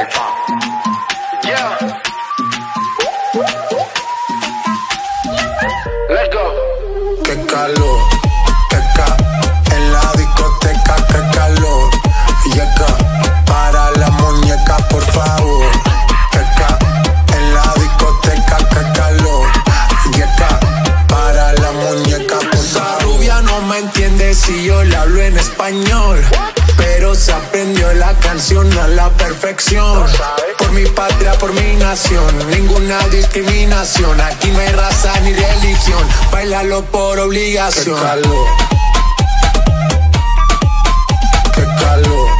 Yeah. Let's go. Qué calor, en la discoteca, qué calor. Yeca, para la muñeca, por favor. En la discoteca, qué calor. Yeca, para la muñeca, por favor. Esa rubia no me entiende si yo le hablo en español, pero se aprendió la canción a la perfección. Por mi patria, por mi nación, ninguna discriminación. Aquí no hay raza ni religión, bailalo por obligación. Qué calor, qué calor,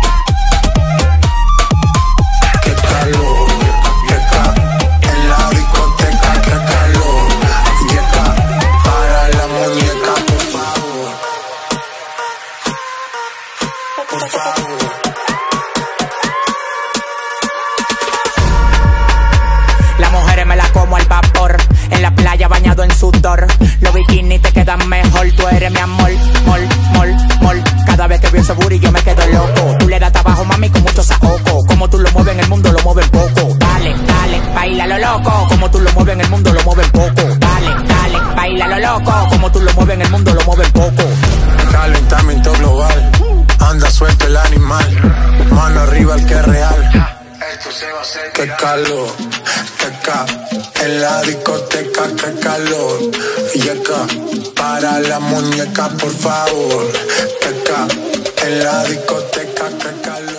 qué calor. Yeca, en la discoteca, qué calor. Yeca, para la muñeca, por favor. Por favor. Las mujeres me la como al vapor, en la playa bañado en sudor. Los bikinis te quedan mejor, tú eres mi amor, mol. Cada vez que veo ese booty yo me quedo loco. Tú le das trabajo, mami, con mucho saoco. Como tú lo mueves en el mundo, lo mueven poco. Dale, baila lo loco. Como tú lo mueves en el mundo, lo mueven poco. Dale, baila lo loco. Como tú lo mueves en el mundo, lo mueven poco. Calentamiento global, anda suelto el animal. Mano arriba el que es real. Esto se va a hacer. Qué calor, en la discoteca, qué calor. Yeca, para la muñeca, por favor. En la discoteca, qué calor.